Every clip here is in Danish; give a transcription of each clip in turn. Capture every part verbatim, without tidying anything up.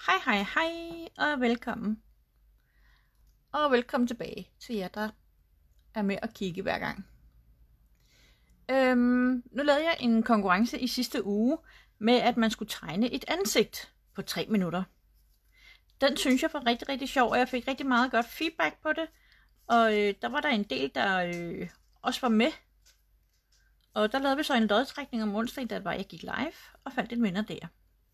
Hej, hej, hej, og velkommen. Og velkommen tilbage til jer, der er med at kigge hver gang. Øhm, nu lavede jeg en konkurrence i sidste uge med, at man skulle tegne et ansigt på tre minutter. Den synes jeg var rigtig, rigtig sjov, og jeg fik rigtig meget godt feedback på det. Og øh, der var der en del, der øh, også var med. Og der lavede vi så en lodtrækning om onsdagen, da det var, jeg gik live, og fandt en vinder der.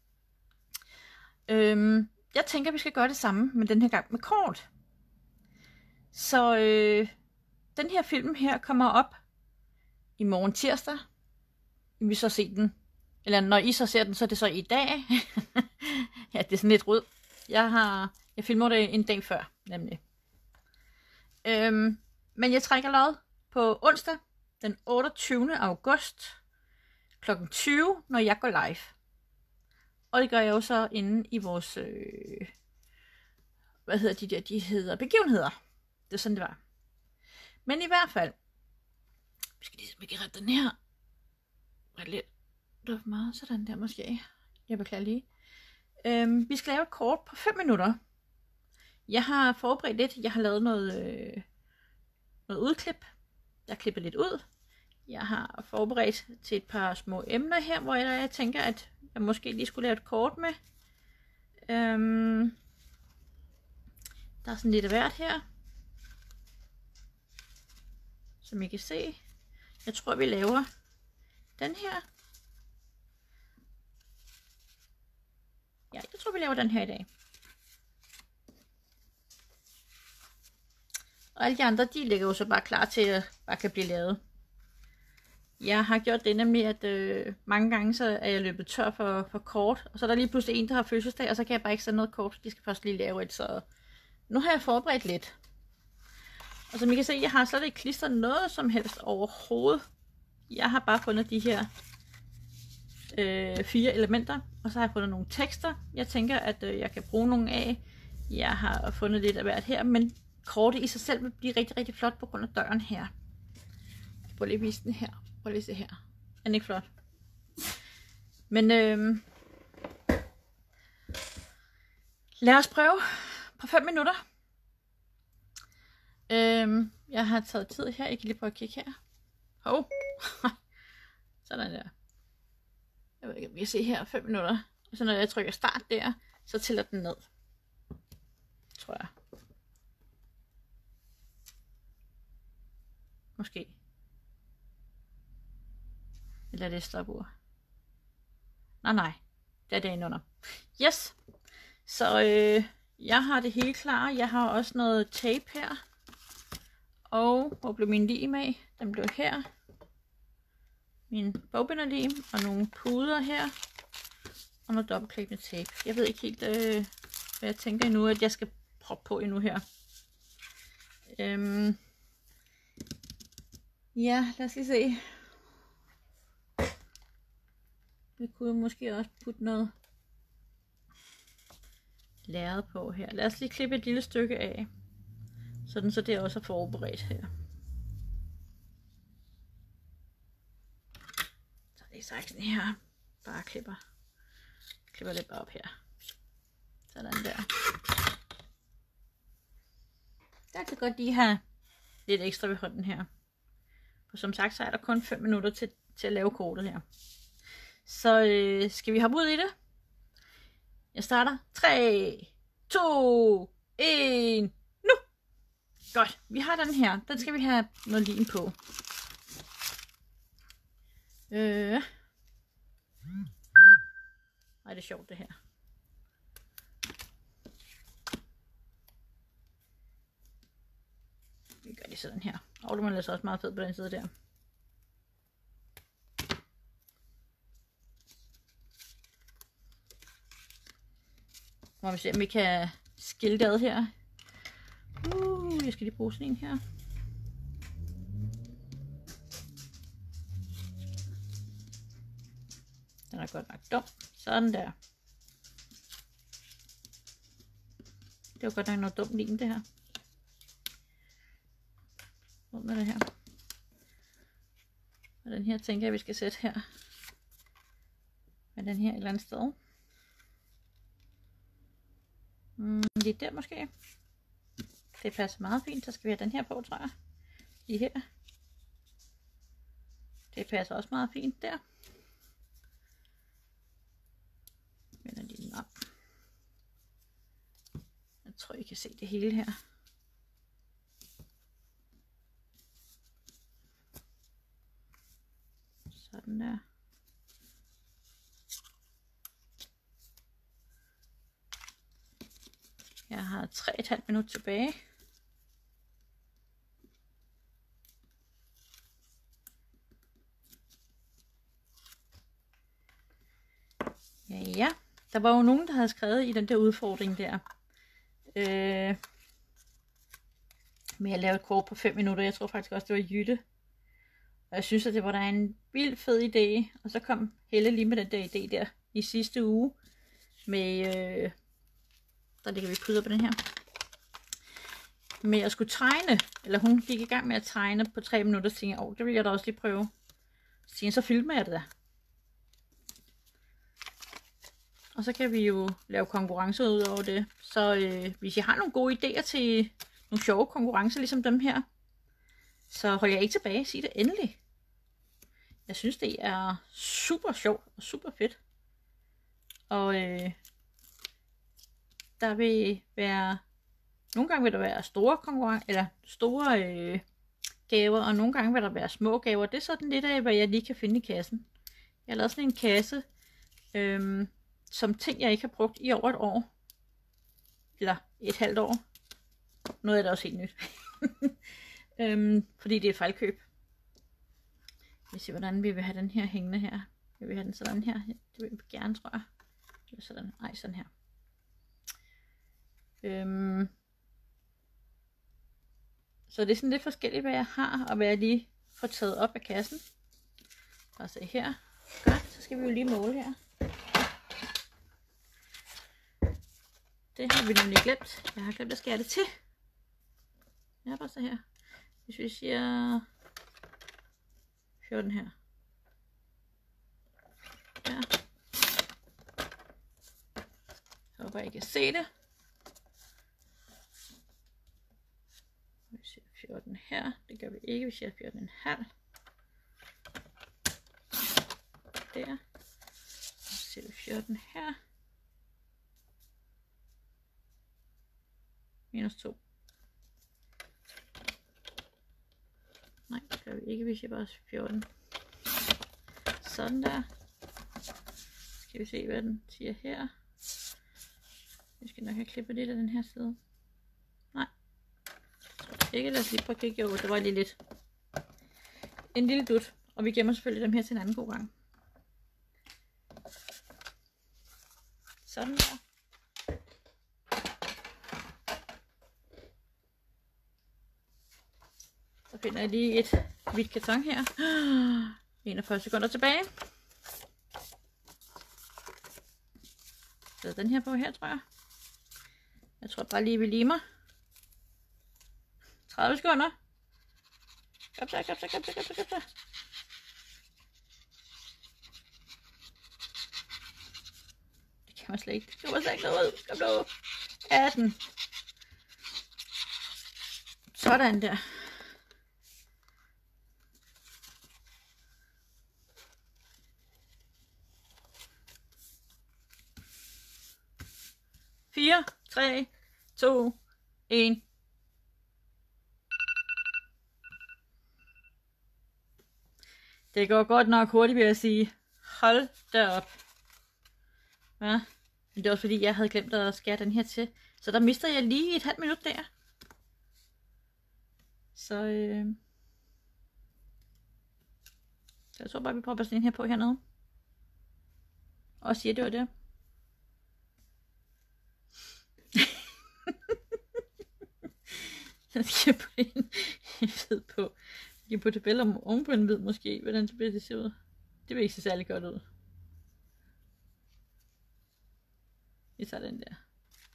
Øhm, jeg tænker, vi skal gøre det samme, men den her gang med kort. Så øh, den her film her kommer op i morgen tirsdag. Vi så se den. Eller når I så ser den, så er det så i dag. Ja, det er sådan lidt rød. Jeg har jeg filmer det en dag før, nemlig. Øhm, men jeg trækker lod på onsdag, den otteogtyvende august, klokken tyve, når jeg går live. Og det gør jeg jo så inde i vores, øh, hvad hedder de der, de hedder begivenheder. Det er sådan, det var. Men i hvert fald, vi skal lige vi rette den her. Ret lidt. Det var for meget, sådan der måske. Jeg beklager lige. Øhm, vi skal lave et kort på fem minutter. Jeg har forberedt lidt. Jeg har lavet noget, øh, noget udklip. Jeg har klippet lidt ud. Jeg har forberedt til et par små emner her, hvor jeg, jeg tænker, at jeg måske lige skulle lave et kort med. Øhm, der er sådan lidt af hvert her, som I kan se. Jeg tror, vi laver den her. Ja, jeg tror, vi laver den her i dag. Og alle de andre, de ligger jo så bare klar til at bare kan blive lavet. Jeg har gjort det nemlig, at øh, mange gange så er jeg løbet tør for, for kort. Og så er der lige pludselig en, der har fødselsdag, og så kan jeg bare ikke sende noget kort, for de skal først lige lave et. Så nu har jeg forberedt lidt. Og som I kan se, jeg har slet ikke klistret noget som helst overhovedet. Jeg har bare fundet de her øh, fire elementer, og så har jeg fundet nogle tekster. Jeg tænker, at øh, jeg kan bruge nogle af. Jeg har fundet lidt af hvert her, men kortet i sig selv vil blive rigtig, rigtig flot på grund af døren her. Jeg prøver lige at vise den her. Prøv lige at se her. Er den ikke flot? Men øh, lad os prøve på fem minutter. Øh, jeg har taget tid her. Jeg kan lige prøve at kigge her. Hov. Sådan der. Jeg ved ikke, om vi kan se her. fem minutter. Og så når jeg trykker start der, så tæller den ned. Tror jeg. Måske. Eller er det stopur? Nej, nej. Det er det under. Yes. Så øh, jeg har det hele klar. Jeg har også noget tape her. Og hvor blev min lim af? Den blev her. Min bogbinderlim. Og nogle puder her. Og noget dobbeltklippende tape. Jeg ved ikke helt, øh, hvad jeg tænker endnu, at jeg skal proppe på endnu her. Øhm. Ja, lad os lige se. Vi kunne måske også putte noget lærred på her. Lad os lige klippe et lille stykke af. Sådan så det også er forberedt her. Så det er saksen her. Bare klipper. Klipper lidt op her. Sådan der. Der kan godt lige have lidt ekstra ved hånden her. For som sagt, så er der kun fem minutter til, til at lave kortet her. Så øh, skal vi hoppe ud i det? Jeg starter. tre, to, et, nu! Godt, vi har den her. Den skal vi have noget lim på. Øh. Ej, det er sjovt det her. Vi gør det sådan her. Og du må lade sig også meget fed på den side der. Må vi se, om vi kan skille det ad her. Uh, jeg skal lige bruge sådan en her. Den er godt nok dum. Sådan der. Det var godt nok noget dumt lim, det her. Hvor med det her? Og den her tænker jeg, vi skal sætte her. Med den her et eller andet sted. Mm, lige der måske. Det passer meget fint. Så skal vi have den her på, tror jeg. Lige her. Det passer også meget fint der. Vender lige den op. Jeg tror, I kan se det hele her. Sådan der. Jeg har tre og et halvt minut tilbage. Ja, ja. Der var jo nogen, der havde skrevet i den der udfordring der. Øh, med at lave et kort på fem minutter. Jeg tror faktisk også, det var Jytte. Og jeg synes, at det var der en vild fed idé. Og så kom Helle lige med den der idé der i sidste uge. Med, øh, der ligger vi krydder på den her. Med at skulle tegne. Eller hun gik i gang med at tegne på tre minutter. Så tænkte jeg, åh, det vil jeg da også lige prøve. Så tænkte jeg, så filmer jeg det der. Og så kan vi jo lave konkurrencer ud over det. Så øh, hvis I har nogle gode idéer til nogle sjove konkurrencer, ligesom dem her, så hold jer ikke tilbage. Sig det endelig. Jeg synes, det er super sjovt og super fedt. Og øh, der vil være... Nogle gange vil der være store konkurrencer, eller store øh, gaver, og nogle gange vil der være små gaver. Det er sådan lidt af, hvad jeg lige kan finde i kassen. Jeg har lavet sådan en kasse, øh, som ting, jeg ikke har brugt i over et år. Eller et halvt år. Noget er da også helt nyt. øhm, fordi det er fejlkøb. Vi ser, hvordan vi vil have den her hængende her. Vi vil have den sådan her. Det vil vi gerne, tror jeg. Eller sådan. Ej, sådan her. Øhm. Så det er sådan lidt forskelligt, hvad jeg har, og hvad jeg lige får taget op af kassen. Og se her. Godt, så skal vi jo lige måle her. Det har vi nemlig glemt. Jeg har glemt at skære det til. Ja, bare så her. Hvis vi siger fjorten her. Ja. Så håber jeg, I kan se det. Vi siger fjorten her. Det gør vi ikke. Vi siger fjorten komma fem. Der. Så siger vi fjorten her. Minus to. Nej, det gør vi ikke. Vi siger bare fjorten. Sådan der. Skal vi se, hvad den siger her. Vi skal nok have klippet lidt af den her side. Nej. Ikke, lad os lige prøve at kigge. Jo, det var lige lidt. En lille dut. Og vi gemmer selvfølgelig dem her til en anden god gang. Sådan der. Så finder jeg lige et hvidt karton her. enogfyrre sekunder tilbage. Så den her på her, tror jeg. Jeg tror bare lige, vi limer. tredive sekunder. Kom så, kom så, kom så, kom så, kom så. Det kan man slet ikke. Det kan man slet ikke noget ud. Kom nu. atten. Sådan der. fire, tre, to, et. Det går godt nok hurtigt, vil jeg sige. Hold da op. Ja, men det er også fordi, jeg havde glemt at skære den her til. Så der mister jeg lige et halvt minut der. Så, øh... så jeg tror bare, vi prøver at sådan en her på hernede. Og siger, det var det. Jeg skal på en hvid på. Jeg kan putte billeder oven på en hvid måske. Hvordan det bliver det ser ud. Det vil ikke se særlig godt ud. Vi tager den der.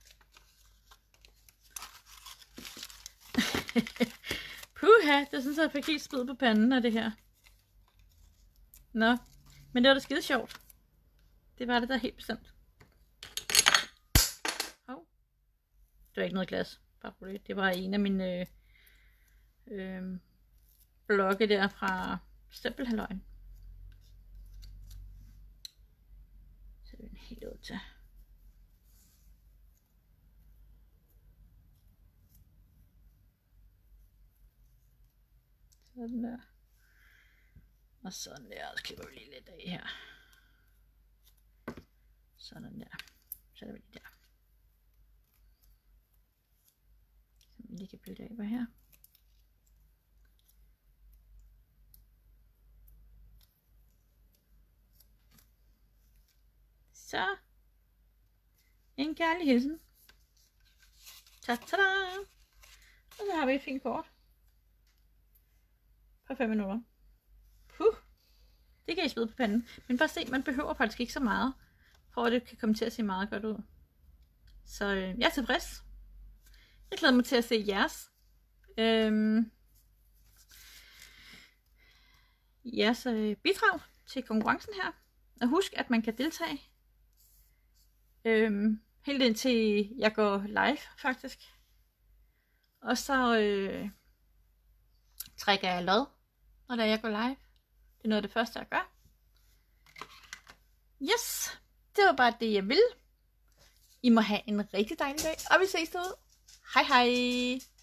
Puha, det synes jeg fik helt spid på panden af det her. Nå, men det var da skide sjovt. Det var det der helt bestemt. Hov. var ikke noget glas. Bare roligt. Det var en af mine øh, øh, blogge der fra Stempelhalvøjen. Så er den helt ud til. Sådan der. Og sådan der. Så klipper vi lige lidt af her. Sådan der. Så er vi lige der. Så vi lige kan bytte af på her. Så. En kærlig hilsen. Ta-ta-da! Og så har vi et fint kort. På fem minutter. Puh. Det kan I smide på panden. Men bare se, man behøver faktisk ikke så meget, for at det kan komme til at se meget godt ud. Så øh, jeg er tilfreds. Jeg glæder mig til at se jeres. Øhm, jeres øh, bidrag til konkurrencen her. Og husk, at man kan deltage. Øhm, helt indtil jeg går live, faktisk. Og så øh, trækker jeg lod, når der jeg går live. Det er noget af det første, jeg gør. Yes, det var bare det, jeg ville. I må have en rigtig dejlig dag, og vi ses derude. Hej hej!